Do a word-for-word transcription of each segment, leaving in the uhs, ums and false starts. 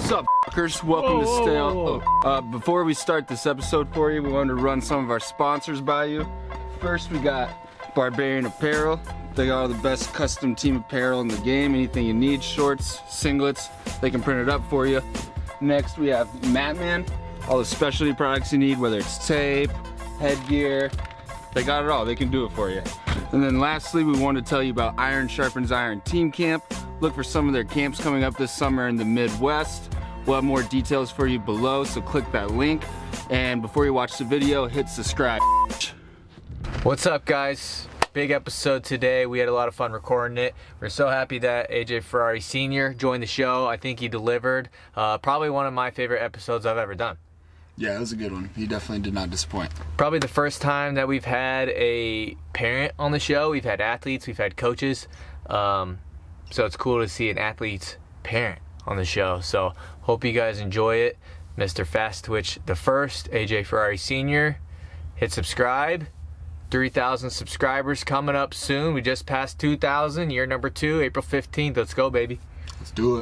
What's up, fuckers? Welcome whoa, to whoa, Stale. whoa, whoa. Oh, uh, before we start this episode for you, we wanted to run some of our sponsors by you. First, we got Barbarian Apparel. They got all the best custom team apparel in the game. Anything you need, shorts, singlets, they can print it up for you. Next, we have MatMan. All the specialty products you need, whether it's tape, headgear, they got it all. They can do it for you. And then lastly, we wanted to tell you about Iron Sharpens Iron Team Camp. Look for some of their camps coming up this summer in the Midwest. We'll have more details for you below, so click that link. And before you watch the video, hit subscribe. What's up, guys? Big episode today. We had a lot of fun recording it. We're so happy that A J Ferrari Senior joined the show. I think he delivered. Uh, probably one of my favorite episodes I've ever done. Yeah, it was a good one. He definitely did not disappoint. Probably the first time that we've had a parent on the show. We've had athletes, we've had coaches. Um, so it's cool to see an athlete's parent on the show. So hope you guys enjoy it. Mister Fast Twitch the first, A J Ferrari Senior Hit subscribe. three thousand subscribers coming up soon. We just passed two thousand, year number two, April fifteenth. Let's go, baby. Let's do it.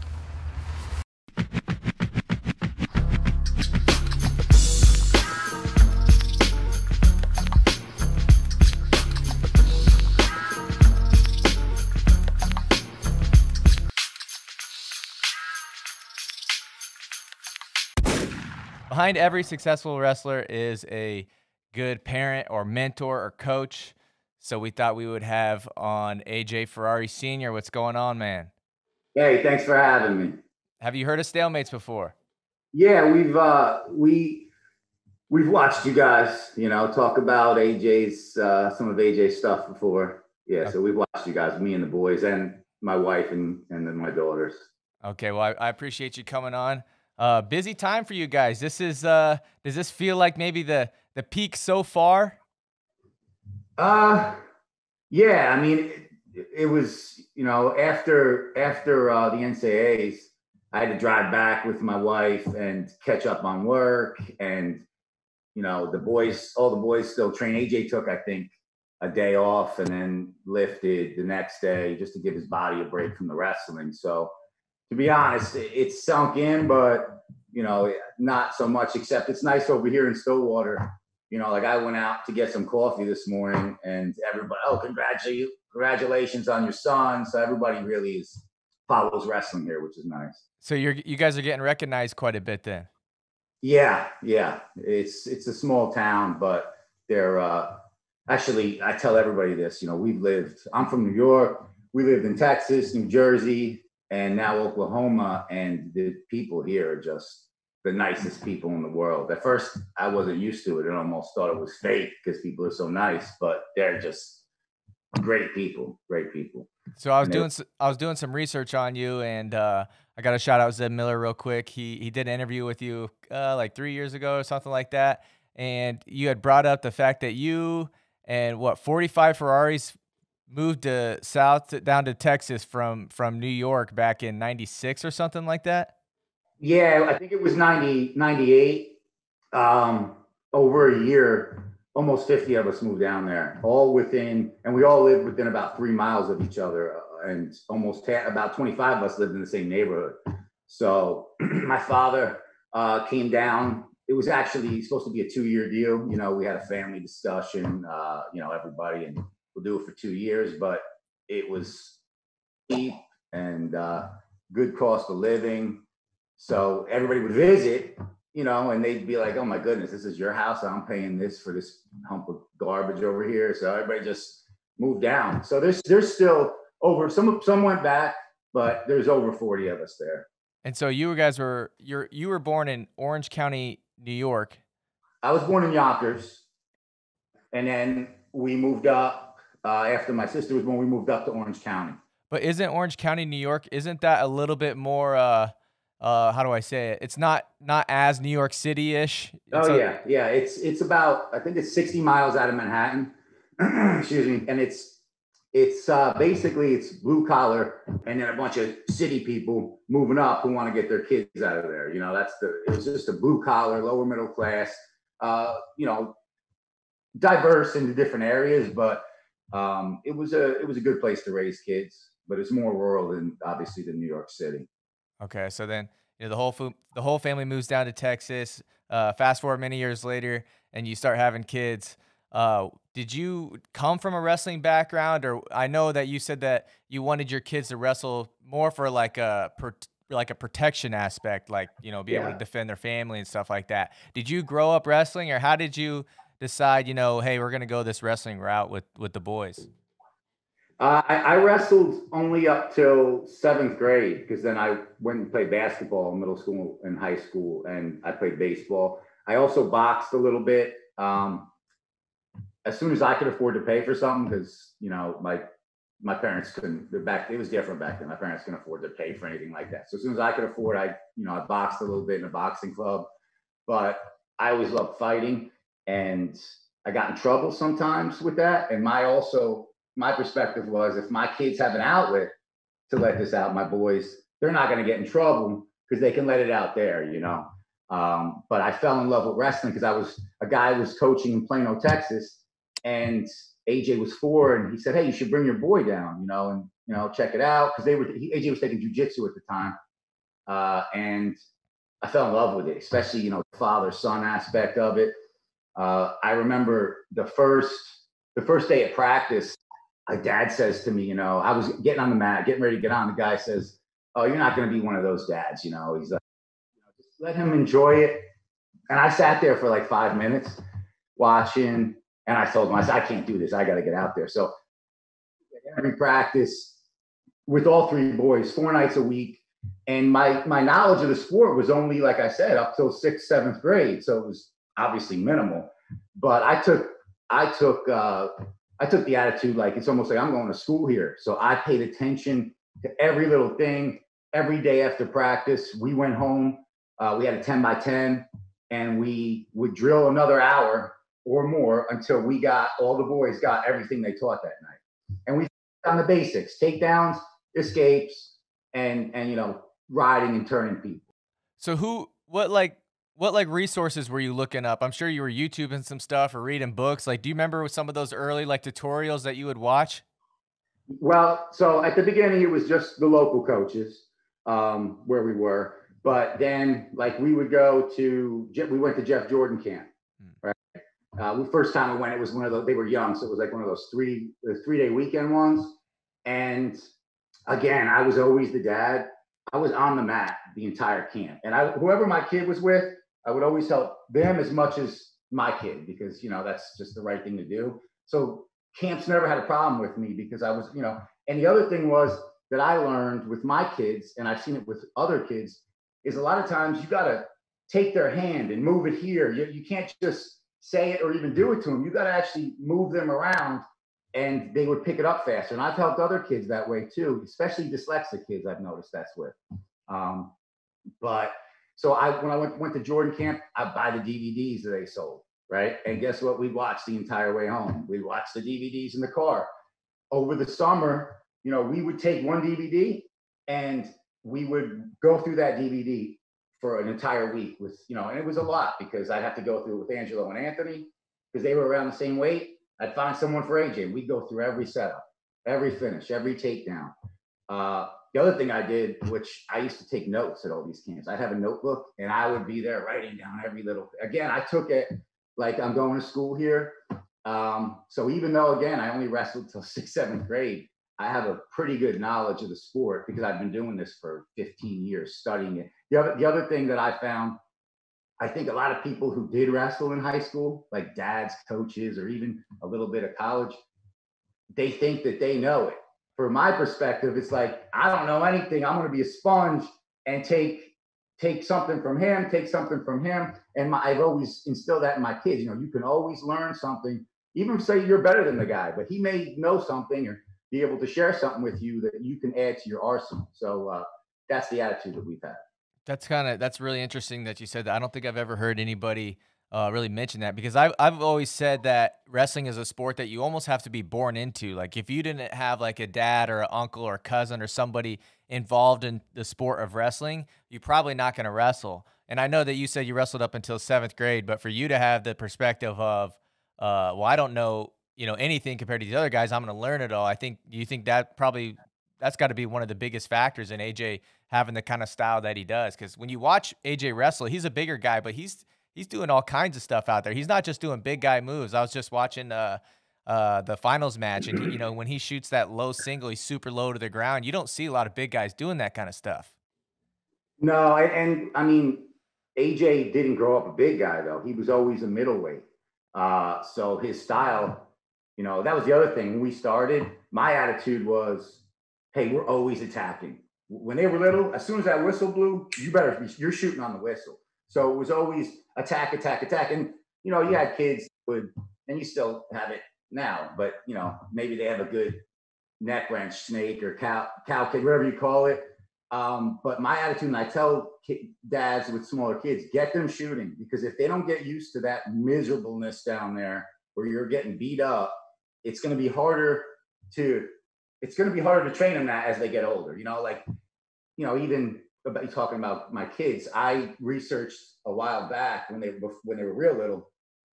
Behind every successful wrestler is a good parent or mentor or coach. So we thought we would have on A J Ferrari Senior What's going on, man? Hey, thanks for having me. Have you heard of StaleMates before? Yeah, we've uh, we we've watched you guys, you know, talk about A J's uh, some of A J's stuff before. Yeah, okay. So we've watched you guys, me and the boys, and my wife, and and then my daughters. Okay, well, I, I appreciate you coming on. Uh, busy time for you guys. This is uh, does this feel like maybe the the peak so far? Uh, yeah. I mean, it, it was, you know, after after uh, the N C A As, I had to drive back with my wife and catch up on work, and you know, the boys, all the boys still train. A J took, I think, a day off and then lifted the next day just to give his body a break from the wrestling. So, to be honest, it's sunk in, but, you know, not so much, except it's nice over here in Stillwater. You know, like I went out to get some coffee this morning and everybody, oh, congratulations, congratulations on your son. So everybody really is follows wrestling here, which is nice. So you're, you guys are getting recognized quite a bit then. Yeah, yeah. It's, it's a small town, but they're uh, actually, I tell everybody this, you know, we've lived, I'm from New York. We lived in Texas, New Jersey, and now Oklahoma, and the people here are just the nicest people in the world. At first, I wasn't used to it and almost thought it was fake because people are so nice, but they're just great people, great people. So I was doing I was doing some research on you, and uh, I got to shout out Zeb Miller real quick. He he did an interview with you uh, like three years ago or something like that, and you had brought up the fact that you and what forty-five Ferraris moved to south to, down to Texas from from New York back in ninety-six or something like that. Yeah, I think it was ninety, ninety-eight. Um, over a year, almost fifty of us moved down there, all within, and we all lived within about three miles of each other, uh, and almost ta- about twenty-five of us lived in the same neighborhood. So my father uh, came down. It was actually supposed to be a two-year deal. You know, we had a family discussion, uh, you know, everybody, and we'll do it for two years, but it was cheap and uh, good cost of living. So everybody would visit, you know, and they'd be like, oh my goodness, this is your house. I'm paying this for this hump of garbage over here. So everybody just moved down. So there's there's still over, some some went back, but there's over forty of us there. And so you guys were, you're, you were born in Orange County, New York. I was born in Yonkers, and then we moved up uh, after my sister was born. We moved up to Orange County. But isn't Orange County, New York, isn't that a little bit more, uh, uh, how do I say it? It's not not as New York City-ish. Oh, a- yeah, yeah. It's it's about, I think it's sixty miles out of Manhattan. Excuse me. And it's it's uh, basically it's blue collar, and then a bunch of city people moving up who want to get their kids out of there. You know, that's the it was just a blue collar, lower middle class. Uh, you know, diverse into different areas, but um, it was a it was a good place to raise kids. But it's more rural than obviously than New York City. Okay, so then you know, the whole fu- the whole family moves down to Texas. Uh, fast forward many years later, and you start having kids. Uh, did you come from a wrestling background, or I know that you said that you wanted your kids to wrestle more for like a pro- like a protection aspect, like, you know, be able to Yeah. defend their family and stuff like that. Did you grow up wrestling, or how did you decide, you know, hey, we're gonna go this wrestling route with with the boys? Uh, I, I wrestled only up till seventh grade because then I went and played basketball in middle school and high school, and I played baseball. I also boxed a little bit. Um, as soon as I could afford to pay for something, because you know my my parents couldn't. Back it was different back then. My parents couldn't afford to pay for anything like that. So as soon as I could afford, I you know I boxed a little bit in a boxing club. But I always loved fighting, and I got in trouble sometimes with that. And my also my perspective was, if my kids have an outlet to let this out, my boys, they're not going to get in trouble because they can let it out there, you know. Um, but I fell in love with wrestling because I was a guy who was coaching in Plano, Texas, and A J was four, and he said, "Hey, you should bring your boy down, you know, and you know, check it out," because they were he, A J was taking jujitsu at the time, uh, and I fell in love with it, especially you know the father son aspect of it. Uh, I remember the first the first day of practice, my dad says to me, you know, I was getting on the mat, getting ready to get on. The guy says, "Oh, you're not going to be one of those dads," you know. He's like, you know, "Just let him enjoy it." And I sat there for like five minutes watching, and I told him, I said, "I can't do this. I got to get out there." So every practice with all three boys, four nights a week. And my my knowledge of the sport was only, like I said, up till sixth, seventh grade. So it was obviously minimal. But I took I took uh, I took the attitude like it's almost like I'm going to school here. So I paid attention to every little thing. Every day after practice, we went home. Uh, we had a ten by ten, and we would drill another hour or more until we got all the boys got everything they taught that night. And we on the basics, takedowns, escapes, and and you know riding and turning people. So who, what like, what like resources were you looking up? I'm sure you were YouTubing some stuff or reading books. Like, do you remember some of those early like tutorials that you would watch? Well, so at the beginning it was just the local coaches um, where we were, but then like we would go to we went to Jeff Jordan camp, right? Uh, the first time we went, it was one of those, they were young, so it was like one of those three the three day weekend ones. And again, I was always the dad. I was on the mat the entire camp, and I whoever my kid was with, I would always help them as much as my kid because you know that's just the right thing to do. So camps never had a problem with me because I was, you know. And the other thing was that I learned with my kids, and I've seen it with other kids, is a lot of times you got to take their hand and move it here. You, you can't just say it or even do it to them. You got to actually move them around, and they would pick it up faster. And I've helped other kids that way too, especially dyslexic kids. I've noticed that's with. Um, but so I, when I went went to Jordan camp, I'd buy the D V Ds that they sold, right? And guess what? We'd watch the entire way home. We'd watch the D V Ds in the car. Over the summer, you know, we would take one D V D and we would go through that D V D for an entire week with, you know, and it was a lot because I'd have to go through it with Angelo and Anthony because they were around the same weight. I'd find someone for A J. We'd go through every setup, every finish, every takedown. Uh, the other thing I did, which I used to take notes at all these camps, I'd have a notebook and I would be there writing down every little, again, I took it like I'm going to school here. Um, so even though, again, I only wrestled till sixth, seventh grade, I have a pretty good knowledge of the sport because I've been doing this for fifteen years, studying it. The other, the other thing that I found, I think a lot of people who did wrestle in high school, like dads, coaches, or even a little bit of college, they think that they know it. From my perspective, it's like, I don't know anything. I'm going to be a sponge and take take something from him, take something from him. And my, I've always instilled that in my kids. You know, you can always learn something, even say you're better than the guy, but he may know something or be able to share something with you that you can add to your arsenal. So uh, that's the attitude that we've had. That's kind of, that's really interesting that you said that. I don't think I've ever heard anybody uh, really mention that because I've, I've always said that wrestling is a sport that you almost have to be born into. Like if you didn't have like a dad or an uncle or a cousin or somebody involved in the sport of wrestling, you're probably not going to wrestle. And I know that you said you wrestled up until seventh grade, but for you to have the perspective of, uh, well, I don't know, you know, anything compared to the other guys, I'm going to learn it all. I think, you think that probably that's got to be one of the biggest factors in A J having the kind of style that he does. Because when you watch A J wrestle, he's a bigger guy, but he's he's doing all kinds of stuff out there. He's not just doing big guy moves. I was just watching uh, uh, the finals match, and he, you know, when he shoots that low single, he's super low to the ground. You don't see a lot of big guys doing that kind of stuff. No, and, and I mean, A J didn't grow up a big guy though. He was always a middleweight. Uh, so his style, you know, that was the other thing. When we started, my attitude was, hey, we're always attacking. When they were little, as soon as that whistle blew, you better be, you're shooting on the whistle. So it was always attack, attack, attack. And, you know, you had kids would, and you still have it now, but, you know, maybe they have a good neck wrench, snake or cow, cow kick, whatever you call it. Um, but my attitude, and I tell kid, dads with smaller kids, get them shooting, because if they don't get used to that miserableness down there where you're getting beat up, it's going to be harder to, it's going to be harder to train them that as they get older. You know, like, you know, even about talking about my kids, I researched a while back when they when they were real little,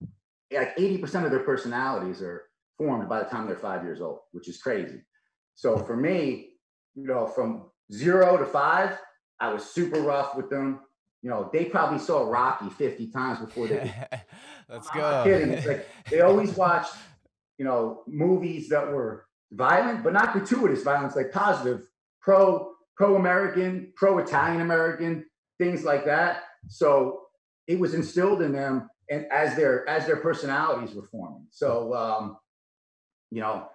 like eighty percent of their personalities are formed by the time they're five years old, which is crazy. So for me, you know, from zero to five, I was super rough with them. You know, they probably saw Rocky fifty times before they. Let's I'm go. not kidding. It's like they always watched, you know, movies that were violent, but not gratuitous violence, like positive, pro pro American, pro Italian American, things like that. So it was instilled in them, and as their as their personalities were forming. So um, you know,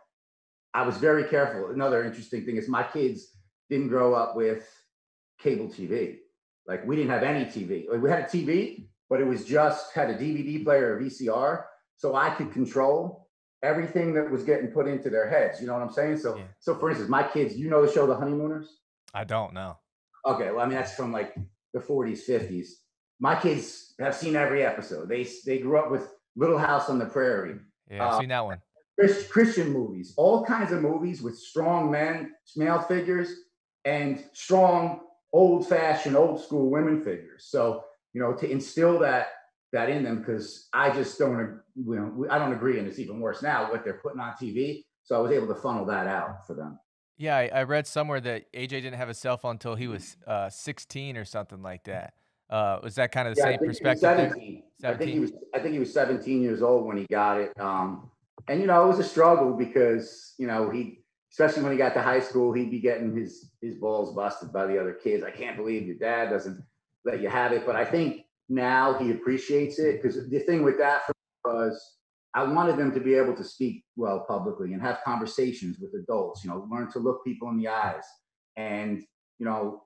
I was very careful. Another interesting thing is my kids didn't grow up with cable T V. Like we didn't have any T V. Like we had a T V, but it was just had a D V D player or V C R. So I could control everything that was getting put into their heads. You know what I'm saying? So, yeah. so for instance, my kids, you know the show The Honeymooners? I don't know. Okay. Well, I mean, that's from like the forties, fifties. My kids have seen every episode. They, they grew up with Little House on the Prairie. Yeah, I've uh, seen that one. Christian movies, all kinds of movies with strong men, male figures, and strong, old-fashioned, old-school women figures. So, you know, to instill that that in them, because I just don't, you know, I don't agree, and it's even worse now what they're putting on T V. So I was able to funnel that out for them. Yeah, I, I read somewhere that A J didn't have a cell phone until he was uh, sixteen or something like that. Uh, was that kind of the yeah, same perspective? seventeen. seventeen. I think he was. I think he was seventeen years old when he got it. Um, and you know, it was a struggle because you know he, especially when he got to high school, he'd be getting his his balls busted by the other kids. I can't believe your dad doesn't let you have it. But I think now he appreciates it, because the thing with that for me was I wanted them to be able to speak well publicly and have conversations with adults. You know, learn to look people in the eyes, and you know.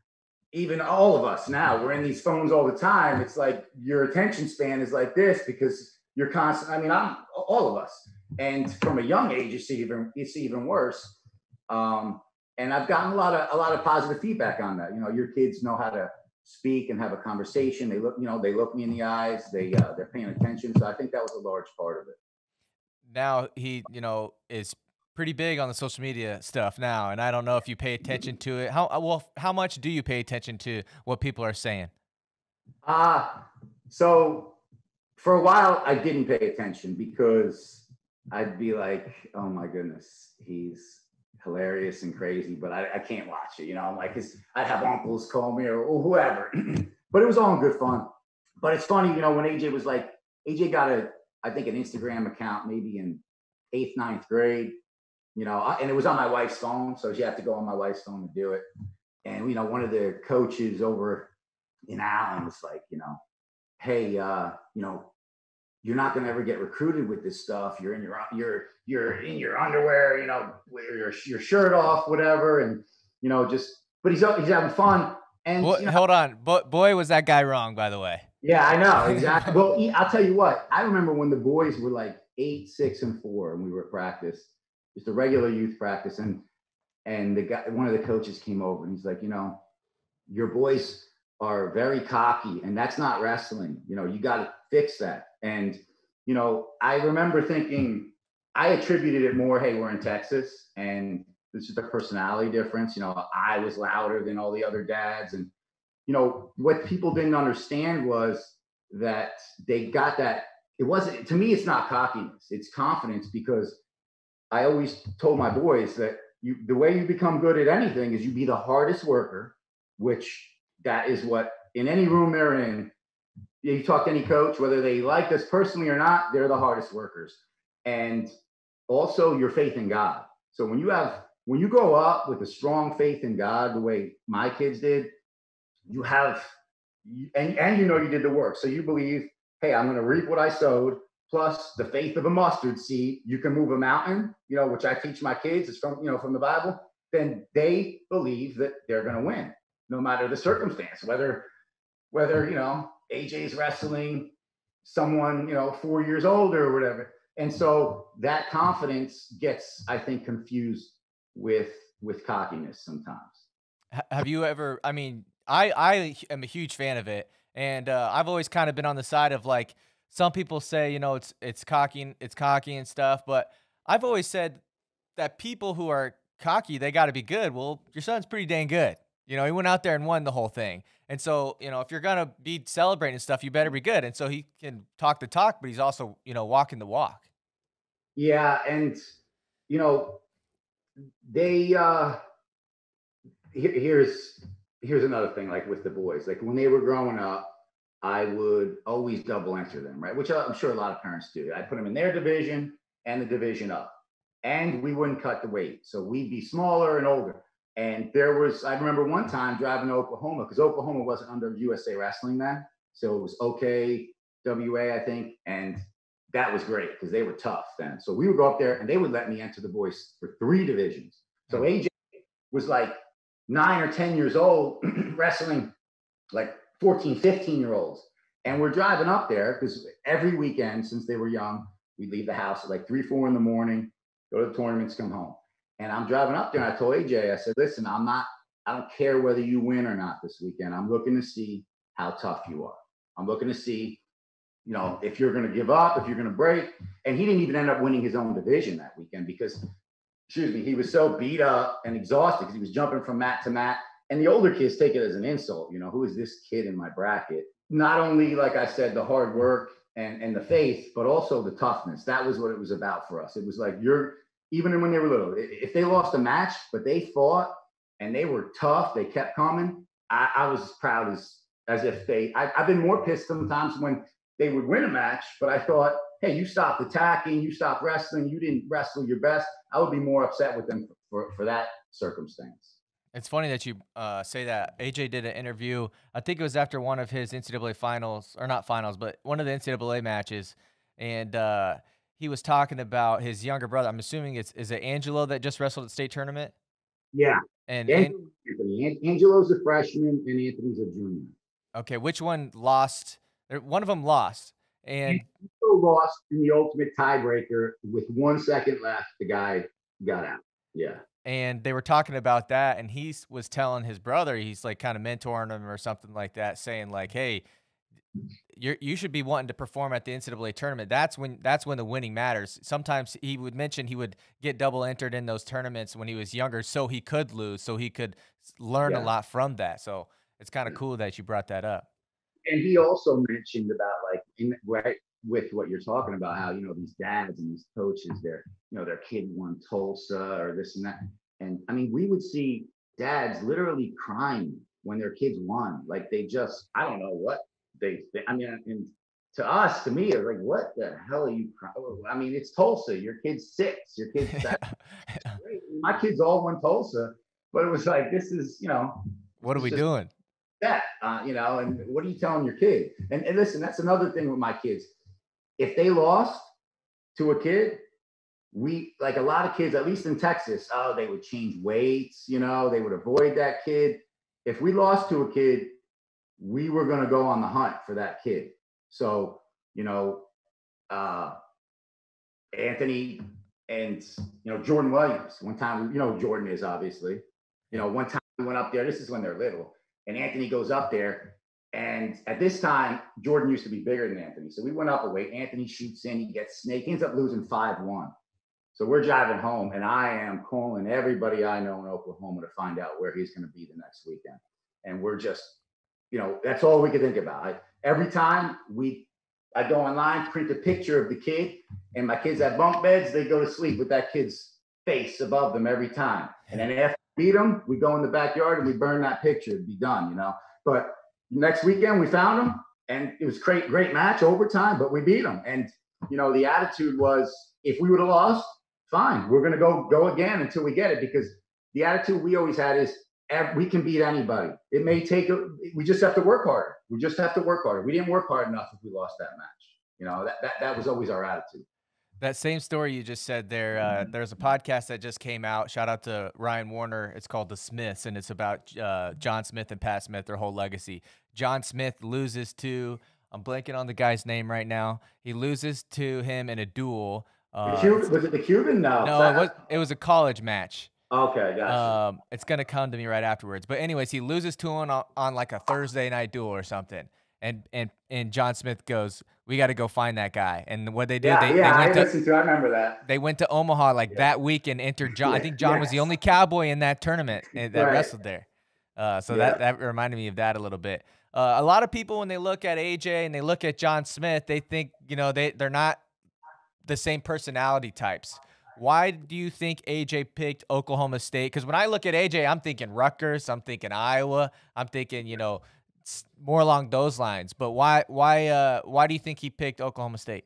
Even all of us now, we're in these phones all the time. It's like your attention span is like this because you're constant. I mean, I'm all of us. And from a young age, it's even it's even worse. Um, and I've gotten a lot of a lot of positive feedback on that. You know, your kids know how to speak and have a conversation. They look, you know, they look me in the eyes. They uh, they're paying attention. So I think that was a large part of it. Now he, you know, is pretty big on the social media stuff now, and I don't know if you pay attention to it. How well? How much do you pay attention to what people are saying? Uh, so for a while I didn't pay attention because I'd be like, oh my goodness, he's hilarious and crazy, but I, I can't watch it. You know, I'm like, I'd have uncles call me or, or whoever, but it was all in good fun. But it's funny, you know, when A J was like, A J got a, I think an Instagram account maybe in eighth, ninth grade. You know, and it was on my wife's phone, so she had to go on my wife's phone to do it. And, you know, one of the coaches over in Allen was like, you know, hey, uh, you know, you're not going to ever get recruited with this stuff. You're in your, you're, you're in your underwear, you know, with your, your shirt off, whatever. And, you know, just, but he's, he's having fun. And boy, you know, hold on. Boy, boy, was that guy wrong, by the way. Yeah, I know. Exactly. Well, I'll tell you what, I remember when the boys were like eight, six, and four, and we were at practice. Just a regular youth practice, and and the guy, one of the coaches came over and he's like, you know, your boys are very cocky, and that's not wrestling. You know, you got to fix that. And you know, I remember thinking, I attributed it more, hey, we're in Texas, and this is the personality difference. You know, I was louder than all the other dads, and you know, what people didn't understand was that they got that. It wasn't, to me, it's not cockiness, it's confidence, because I always told my boys that you, the way you become good at anything is you be the hardest worker, which that is what in any room they're in. You talk to any coach, whether they like us personally or not, they're the hardest workers. And also your faith in God. So when you have, when you grow up with a strong faith in God, the way my kids did, you have, and, and you know you did the work. So you believe, hey, I'm going to reap what I sowed, plus the faith of a mustard seed. You can move a mountain, you know, which I teach my kids. It's from, you know, from the Bible. Then they believe that they're going to win, no matter the circumstance, whether, whether, you know, A J's wrestling someone, you know, four years older or whatever. And so that confidence gets, I think, confused with, with cockiness sometimes. Have you ever, I mean, I, I am a huge fan of it. And uh, I've always kind of been on the side of like, some people say, you know, it's, it's cocky, it's cocky and stuff. But I've always said that people who are cocky, they got to be good. Well, your son's pretty dang good. You know, he went out there and won the whole thing. And so, you know, if you're going to be celebrating stuff, you better be good. And so he can talk the talk, but he's also, you know, walking the walk. Yeah. And, you know, they, uh, here, here's, here's another thing, like with the boys, like when they were growing up, I would always double enter them, right? Which I'm sure a lot of parents do. I put them in their division and the division up, and we wouldn't cut the weight. So we'd be smaller and older. And there was, I remember one time driving to Oklahoma, because Oklahoma wasn't under U S A Wrestling then. So it was O K W A, I think. And that was great because they were tough then. So we would go up there and they would let me enter the boys for three divisions. So A J was like nine or ten years old wrestling like fourteen, fifteen year olds. And we're driving up there because every weekend since they were young, we'd leave the house at like three, four in the morning, go to the tournaments, come home. And I'm driving up there and I told A J, I said, listen, I'm not, I don't care whether you win or not this weekend. I'm looking to see how tough you are. I'm looking to see, you know, if you're going to give up, if you're going to break. And he didn't even end up winning his own division that weekend because, excuse me, he was so beat up and exhausted because he was jumping from mat to mat. And the older kids take it as an insult. You know, who is this kid in my bracket? Not only, like I said, the hard work and, and the faith, but also the toughness. That was what it was about for us. It was like, you're, even when they were little, if they lost a match, but they fought and they were tough, they kept coming, I, I was as proud as, as if they, I, I've been more pissed sometimes when they would win a match, but I thought, hey, you stopped attacking, you stopped wrestling, you didn't wrestle your best. I would be more upset with them for, for that circumstance. It's funny that you uh, say that. A J did an interview, I think it was after one of his N C double A finals, or not finals, but one of the N C double A matches. And uh, he was talking about his younger brother. I'm assuming it's, is it Angelo that just wrestled at state tournament? Yeah. And, Angelo, and Angelo's a freshman and Anthony's a junior. Okay, which one lost? One of them lost. And Angelo lost in the ultimate tiebreaker with one second left. The guy got out. Yeah. And they were talking about that, and he was telling his brother, he's like kind of mentoring him or something like that, saying like, "Hey, you you should be wanting to perform at the N C double A tournament. That's when that's when the winning matters." Sometimes he would mention he would get double entered in those tournaments when he was younger, so he could lose, so he could learn yeah. a lot from that. So it's kind of cool that you brought that up. And he also mentioned about like in right with what you're talking about, how, you know, these dads and these coaches, their, you know, their kid won Tulsa or this and that. And I mean, we would see dads literally crying when their kids won. Like they just, I don't know what they, they I mean, and to us, to me, it was like, what the hell are you crying? I mean, it's Tulsa. Your kid's six. Your kid's seven. Great. My kids all won Tulsa, but it was like, this is, you know. What are we doing? That, uh, you know, and what are you telling your kid? And, and listen, that's another thing with my kids. If they lost to a kid, we, like a lot of kids, at least in Texas, oh, they would change weights, you know, they would avoid that kid. If we lost to a kid, we were going to go on the hunt for that kid. So, you know, uh, Anthony and, you know, Jordan Williams, one time, you know, Jordan is obviously, you know, one time we went up there, this is when they're little, and Anthony goes up there. And at this time, Jordan used to be bigger than Anthony. So we went up a weight. Anthony shoots in, he gets snake, he ends up losing five one. So we're driving home, and I am calling everybody I know in Oklahoma to find out where he's going to be the next weekend. And we're just, you know, that's all we could think about. I, every time we, I go online, print a picture of the kid, and my kids have bunk beds, they go to sleep with that kid's face above them every time. And then after we beat them, we go in the backyard and we burn that picture. It'd be done, you know. But next weekend we found them, and it was great, great match, overtime, but we beat them. And, you know, the attitude was, if we would have lost, fine, we're going to go go again until we get it, because the attitude we always had is we can beat anybody. It may take, a, we just have to work harder. We just have to work harder. We didn't work hard enough if we lost that match. You know, that, that, that was always our attitude. That same story you just said there, uh, there's a podcast that just came out. Shout out to Ryan Warner. It's called The Smiths, and it's about uh, John Smith and Pat Smith, their whole legacy. John Smith loses to, I'm blanking on the guy's name right now. He loses to him in a duel. Uh, Cuban, was it the Cuban? No. No, it was, it was a college match. Okay, gotcha. Um, it's going to come to me right afterwards. But anyways, he loses to him on, on like a Thursday night duel or something. And and and John Smith goes, we got to go find that guy. And what they did, yeah, they, yeah, they went I to, listened to, I remember that. They went to Omaha like yeah. that week and entered John. I think John yes. was the only cowboy in that tournament that right. wrestled there. Uh, so yeah. that, that reminded me of that a little bit. Uh, a lot of people, when they look at A J and they look at John Smith, they think, you know, they, they're not the same personality types. Why do you think A J picked Oklahoma State? Because when I look at A J, I'm thinking Rutgers, I'm thinking Iowa, I'm thinking, you know, more along those lines. But why why uh why do you think he picked Oklahoma State?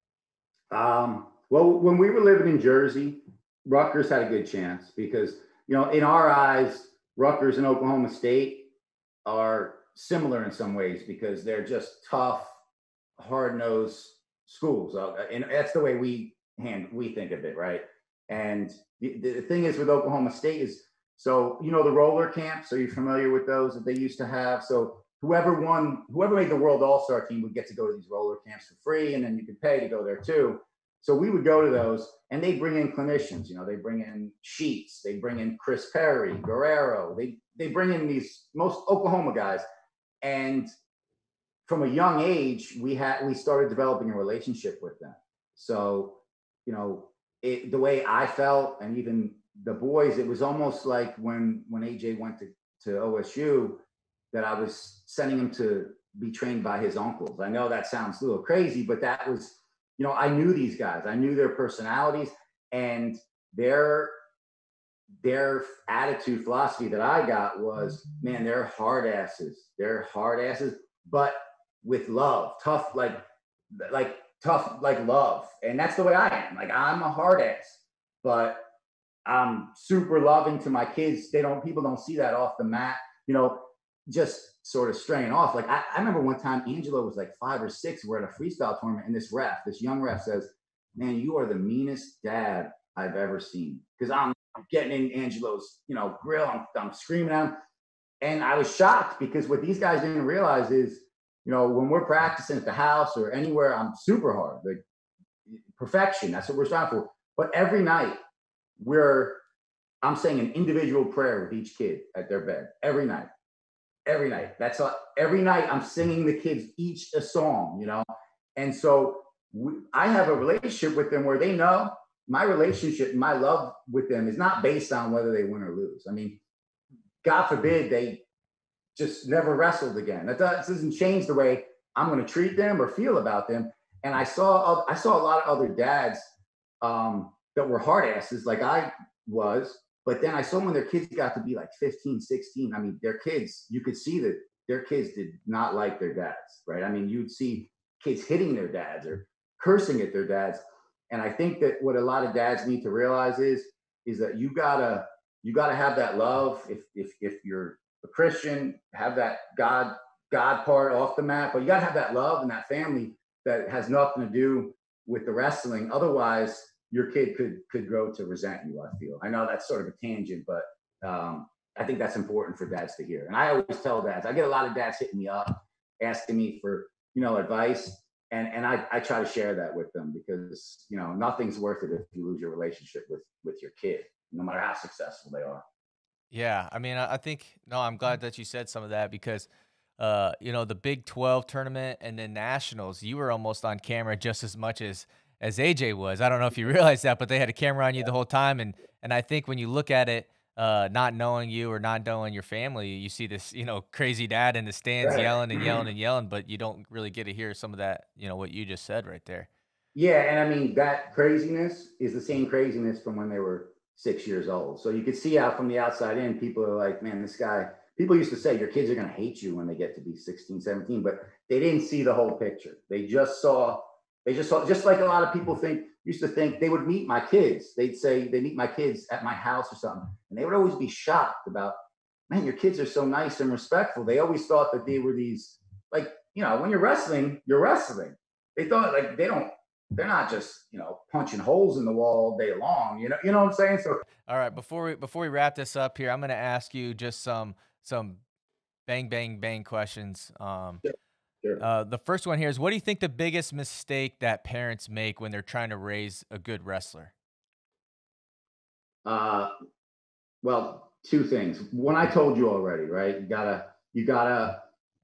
Um, well, when we were living in Jersey, Rutgers had a good chance because, you know, in our eyes, Rutgers and Oklahoma State are similar in some ways because they're just tough, hard-nosed schools. And that's the way we hand we think of it, right? And the, the thing is with Oklahoma State is, so, you know, the roller camps, are you familiar with those that they used to have? So whoever won, whoever made the World All-Star team would get to go to these roller camps for free, and then you could pay to go there too. So we would go to those, and they bring in clinicians, you know, they bring in Sheets, they bring in Chris Perry, Guerrero, they they bring in these, most Oklahoma guys. And from a young age, we had, we started developing a relationship with them. So, you know, it, the way I felt, and even the boys, it was almost like when when A J went to, to O S U, that I was sending him to be trained by his uncles. I know that sounds a little crazy, but that was, you know, I knew these guys. I knew their personalities and their their attitude, philosophy that I got was, man, they're hard asses. They're hard asses, but with love, tough, like like tough, like love. And that's the way I am. Like, I'm a hard ass, but I'm super loving to my kids. They don't, people don't see that off the mat, you know, just sort of straying off. Like, I, I remember one time Angelo was like five or six. We're at a freestyle tournament, and this ref, this young ref says, man, you are the meanest dad I've ever seen. Because I'm getting in Angelo's, you know, grill. I'm, I'm screaming at him. And I was shocked because what these guys didn't realize is, you know, when we're practicing at the house or anywhere, I'm super hard, like perfection. That's what we're striving for. But every night, we're, I'm saying an individual prayer with each kid at their bed every night, every night. That's a, every night I'm singing the kids each a song, you know? And so we, I have a relationship with them where they know my relationship, my love with them is not based on whether they win or lose. I mean, God forbid they just never wrestled again. That doesn't change the way I'm going to treat them or feel about them. And I saw, I saw a lot of other dads, um, that were hard asses like I was, but then I saw when their kids got to be like fifteen, sixteen, I mean, their kids, you could see that their kids did not like their dads, right? I mean, you'd see kids hitting their dads or cursing at their dads. And I think that what a lot of dads need to realize is, is that you gotta, you gotta have that love. If, if, if you're a Christian, have that God, God part off the mat, but you gotta have that love and that family that has nothing to do with the wrestling. Otherwise, your kid could could grow to resent you, I feel. I know that's sort of a tangent, but um, I think that's important for dads to hear. And I always tell dads, I get a lot of dads hitting me up, asking me for, you know, advice. And and I, I try to share that with them because, you know, nothing's worth it if you lose your relationship with, with your kid, no matter how successful they are. Yeah, I mean, I think, no, I'm glad that you said some of that because, uh, you know, the Big twelve tournament and then Nationals, you were almost on camera just as much as as A J was. I don't know if you realize that, but they had a camera on you the whole time. And, and I think when you look at it, uh, not knowing you or not knowing your family, you see this, you know, crazy dad in the stands Right. yelling and yelling and yelling, but you don't really get to hear some of that, you know, what you just said right there. Yeah. And I mean, that craziness is the same craziness from when they were six years old. So you could see how from the outside in, people are like, man, this guy, people used to say your kids are going to hate you when they get to be sixteen, seventeen, but they didn't see the whole picture. They just saw, they just saw, just like a lot of people think, used to think they would meet my kids. They'd say they meet my kids at my house or something. And they would always be shocked about, man, your kids are so nice and respectful. They always thought that they were these, like, you know, when you're wrestling, you're wrestling. They thought like, they don't, they're not just, you know, punching holes in the wall all day long. You know, you know what I'm saying? So, all right, before we before we wrap this up here, I'm going to ask you just some some bang bang bang questions. Um, sure, sure. Uh, the first one here is, what do you think the biggest mistake that parents make when they're trying to raise a good wrestler? Uh, well, two things. One I told you already, right? You gotta, you gotta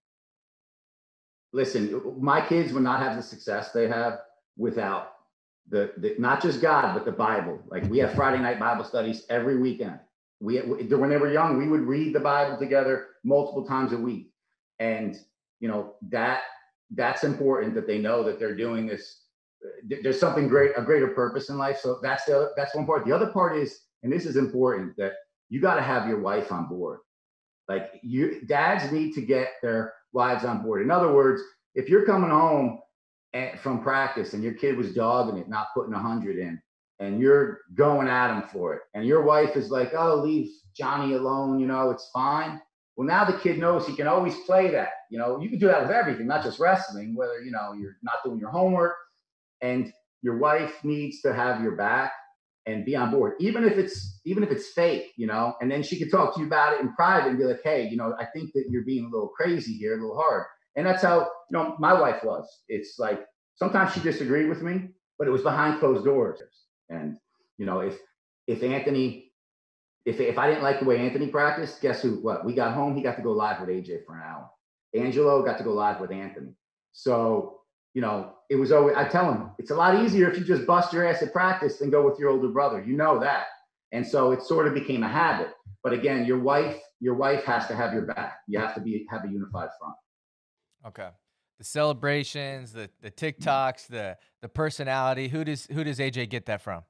listen. My kids would not have the success they have without the, the not just God, but the Bible. Like, we have Friday night Bible studies every weekend. We, when they were young, we would read the Bible together multiple times a week. And, you know, that that's important, that they know that they're doing this. There's something great, a greater purpose in life. So that's the other, that's one part. The other part is, and this is important, that you got to have your wife on board. Like, you, dads need to get their wives on board. In other words, if you're coming home and, from practice, and your kid was dogging it, not putting a hundred in, and you're going at him for it, and your wife is like, oh, leave Johnny alone, you know, it's fine. Well, now the kid knows he can always play that. You know, you can do that with everything, not just wrestling, whether, you know, you're not doing your homework, and your wife needs to have your back and be on board, even if it's, even if it's fake, you know, and then she could talk to you about it in private and be like, hey, you know, I think that you're being a little crazy here, a little hard. And that's how, you know, my wife was. It's like, sometimes she disagreed with me, but it was behind closed doors. And, you know, if, if Anthony, if, if I didn't like the way Anthony practiced, guess who, what, we got home, he got to go live with A J for an hour. Angelo got to go live with Anthony. So, you know, it was always, I tell him, it's a lot easier if you just bust your ass at practice than go with your older brother. You know that. And so it sort of became a habit. But again, your wife, your wife has to have your back. You have to be, have a unified front. Okay. The celebrations, the the TikToks, the the personality. Who does who does A J get that from?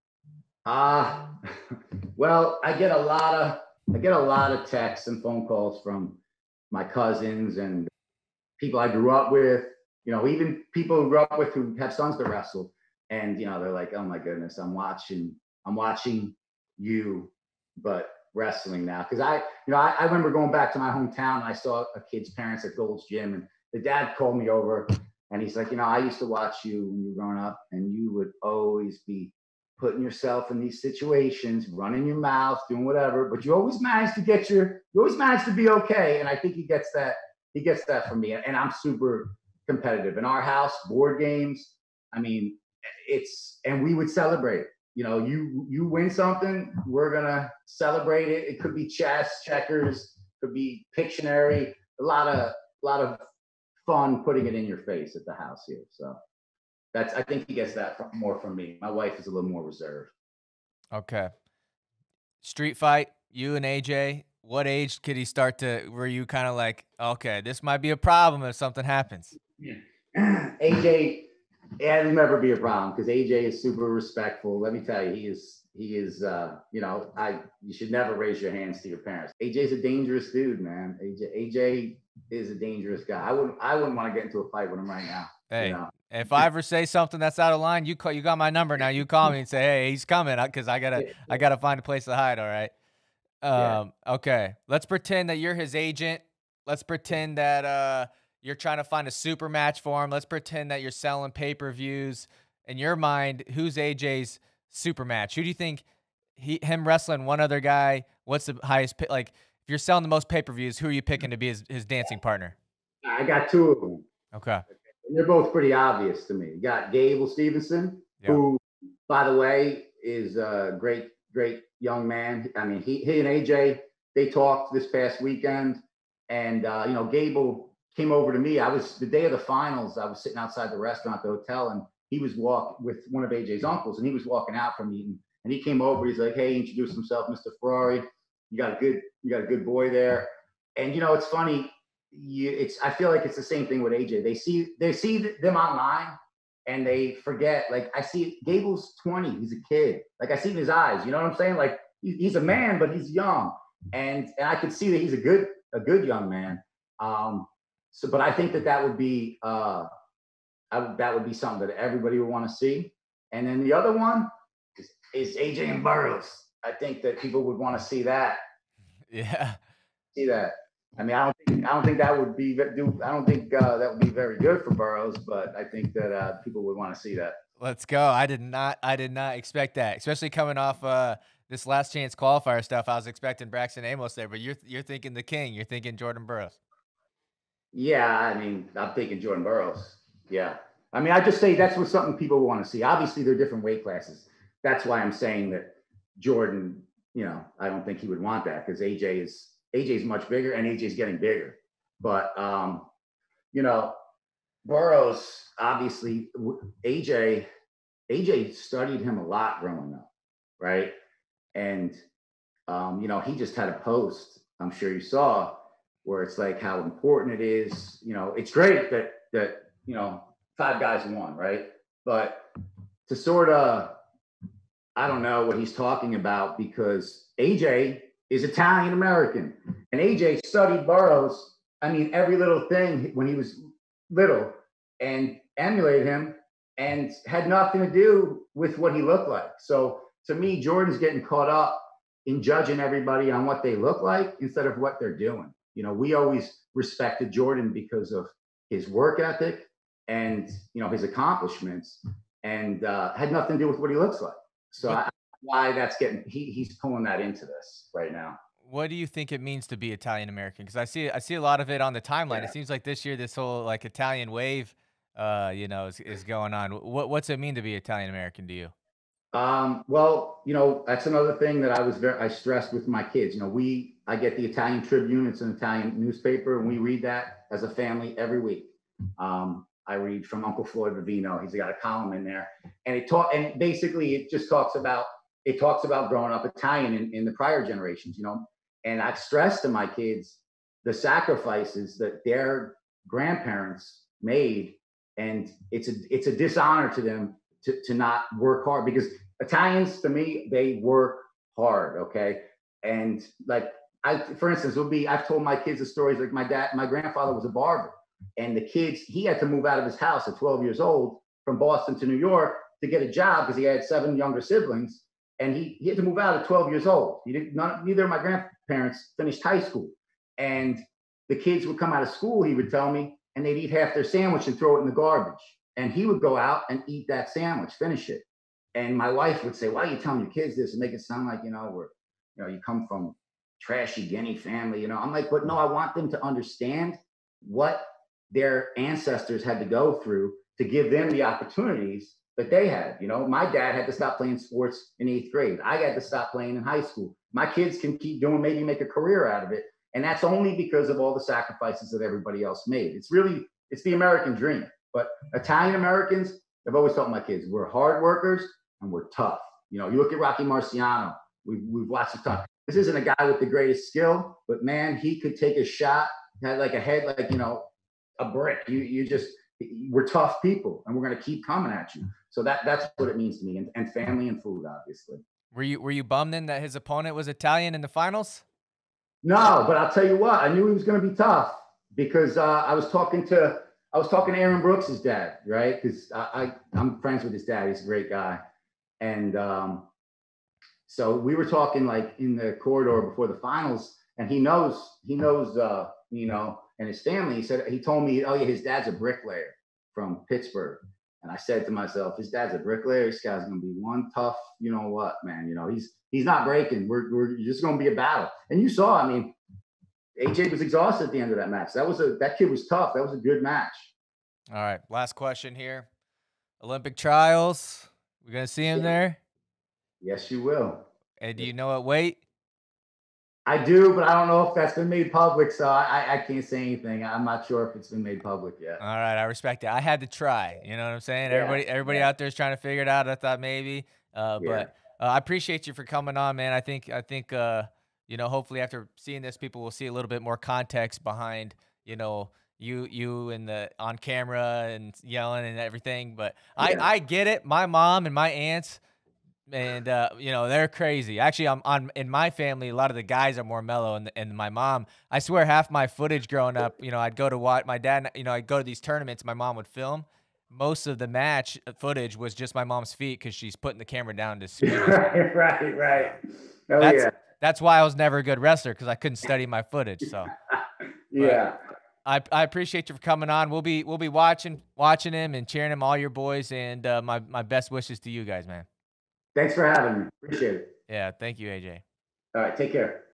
Uh well, I get a lot of I get a lot of texts and phone calls from my cousins and people I grew up with, you know, even people who grew up with who have sons that wrestle. And, you know, they're like, oh my goodness, I'm watching, I'm watching you, but wrestling now. Cause I, you know, I, I remember going back to my hometown and I saw a kid's parents at Gold's Gym, and the dad called me over and he's like, you know, I used to watch you when you were growing up, and you would always be putting yourself in these situations, running your mouth, doing whatever, but you always managed to get your, you always managed to be okay. And I think he gets that, he gets that from me. And I'm super competitive. In our house, board games, I mean, it's, and we would celebrate. You know, you you win something, we're gonna celebrate it. It could be chess, checkers, could be Pictionary. A lot of a lot of fun putting it in your face at the house here. So that's, I think he gets that from, more from me. My wife is a little more reserved. Okay. Street fight, you and A J. What age could he start to? Were you kind of like, okay, this might be a problem if something happens? Yeah. A J. Yeah, it'll never be a problem because A J is super respectful. Let me tell you, he is, he is, uh, you know, I, you should never raise your hands to your parents. A J's a dangerous dude, man. A J, A J is a dangerous guy. I wouldn't, I wouldn't want to get into a fight with him right now. Hey, you know? if I ever say something that's out of line, you call, you got my number now. You call me and say, hey, he's coming, because I gotta, I gotta find a place to hide. All right. Um, yeah. Okay. Let's pretend that you're his agent. Let's pretend that, uh, you're trying to find a super match for him. Let's pretend that you're selling pay-per-views. In your mind, who's A J's super match? Who do you think he, him wrestling one other guy? What's the highest? Like, if you're selling the most pay-per-views, who are you picking to be his, his dancing partner? I got two of them. Okay. And they're both pretty obvious to me. You got Gable Stevenson, yeah. who, by the way, is a great, great young man. I mean, he, he and A J, they talked this past weekend, and uh, you know, Gable came over to me. I was, the day of the finals, I was sitting outside the restaurant at the hotel, and he was walking with one of A J's uncles, and he was walking out from me, and, and he came over. He's like, hey, introduce himself, Mister Ferrari. You got a good, you got a good boy there. And, you know, it's funny. You, it's, I feel like it's the same thing with A J. They see, they see them online, and they forget. Like I see Gable's twenty, he's a kid. Like I see in his eyes, you know what I'm saying? Like he, he's a man, but he's young, and and I could see that he's a good a good young man. Um, so, but I think that that would be uh, I would, that would be something that everybody would want to see. And then the other one is, is A J and Burroughs. I think that people would want to see that. Yeah. See that. I mean, I don't think I don't think that would be do I don't think uh, that would be very good for Burroughs, but I think that uh, people would want to see that. Let's go. I did not I did not expect that, especially coming off uh, this last chance qualifier stuff. I was expecting Braxton Amos there, but you're you're thinking the king. You're thinking Jordan Burroughs. Yeah, I mean, I'm thinking Jordan Burroughs. Yeah. I mean, I just say that's what something people want to see. Obviously, they're different weight classes. That's why I'm saying that Jordan, you know, I don't think he would want that because A J is A J's much bigger and A J's getting bigger. But, um, you know, Burroughs, obviously, A J, A J studied him a lot growing up, right? And, um, you know, he just had a post, I'm sure you saw, where it's like how important it is. You know, it's great that, that you know, five guys won, right? But to sort of, I don't know what he's talking about because A J is Italian American and A J studied Burroughs. I mean, every little thing when he was little and emulated him and had nothing to do with what he looked like. So to me, Jordan's getting caught up in judging everybody on what they look like instead of what they're doing. You know, we always respected Jordan because of his work ethic and, you know, his accomplishments and uh, had nothing to do with what he looks like. So I, why that's getting, he, he's pulling that into this right now. What do you think it means to be Italian American? Because I see I see a lot of it on the timeline. Yeah. It seems like this year this whole like Italian wave, uh, you know, is, is going on. What what's it mean to be Italian American to you? Um, well, you know, that's another thing that I was very, I stressed with my kids. You know, we, I get the Italian Tribune, it's an Italian newspaper, and we read that as a family every week. Um, I read from Uncle Floyd Vivino. He's got a column in there, and it talk, and basically it just talks about, it talks about growing up Italian in, in the prior generations, you know, and I've stressed to my kids the sacrifices that their grandparents made, and it's a, it's a dishonor to them to, to not work hard because Italians, to me, they work hard, okay? And like, I, for instance, will be, I've told my kids the stories, like my dad, my grandfather was a barber, and the kids, he had to move out of his house at twelve years old from Boston to New York to get a job because he had seven younger siblings, and he, he had to move out at twelve years old. He didn't, none, neither of my grandparents finished high school. And the kids would come out of school, he would tell me, and they'd eat half their sandwich and throw it in the garbage. And he would go out and eat that sandwich, finish it. And my wife would say, why are you telling your kids this and make it sound like, you know, we're, you know, you come from trashy Guinea family, you know? I'm like, but no, I want them to understand what their ancestors had to go through to give them the opportunities that they had. You know, my dad had to stop playing sports in eighth grade. I had to stop playing in high school. My kids can keep doing, maybe make a career out of it. And that's only because of all the sacrifices that everybody else made. It's really, it's the American dream. But Italian Americans, I've always told my kids, we're hard workers and we're tough. You know, you look at Rocky Marciano, we've, we've watched him tough. This isn't a guy with the greatest skill, but man, he could take a shot, had like a head, like, you know, a brick. You, you just, we're tough people and we're going to keep coming at you. So that, that's what it means to me, and, and family and food, obviously. Were you, were you bummed then that his opponent was Italian in the finals? No, but I'll tell you what, I knew he was going to be tough because uh, I was talking to, I was talking to Aaron Brooks' dad, right? Because I, I, I'm friends with his dad. He's a great guy. And um, so we were talking like in the corridor before the finals, and he knows, he knows, uh, you know, and his family, he said, he told me, oh yeah, his dad's a bricklayer from Pittsburgh. And I said to myself, his dad's a bricklayer. This guy's going to be one tough, you know what, man, you know, he's, he's not breaking. We're, we're just going to be a battle. And you saw, I mean, A J was exhausted at the end of that match. That was a, that kid was tough. That was a good match. All right. Last question here. Olympic trials. We're going to see him Yeah. there. Yes, you will. And do you know what weight? I do, but I don't know if that's been made public, so I, I can't say anything. I'm not sure if it's been made public yet. All right, I respect it. I had to try. You know what I'm saying? Yeah, Everybody, everybody yeah. out there is trying to figure it out. I thought maybe, uh, Yeah. but uh, I appreciate you for coming on, man. I think, I think, uh, you know, hopefully after seeing this, people will see a little bit more context behind, you know, you you and the on camera and yelling and everything. But Yeah. I I get it. My mom and my aunts, and uh, you know, they're crazy. Actually, I'm on in my family. A lot of the guys are more mellow, and and my mom. I swear, half my footage growing up, you know, I'd go to watch my dad. You know, I'd go to these tournaments. My mom would film. Most of the match footage was just my mom's feet because she's putting the camera down to scream. right, right, right. Oh that's, yeah. That's why I was never a good wrestler, because I couldn't study my footage. So yeah. I I appreciate you for coming on. We'll be we'll be watching watching him and cheering him, all your boys, and uh, my my best wishes to you guys, man. Thanks for having me. Appreciate it. Yeah, thank you, A J. All right, take care.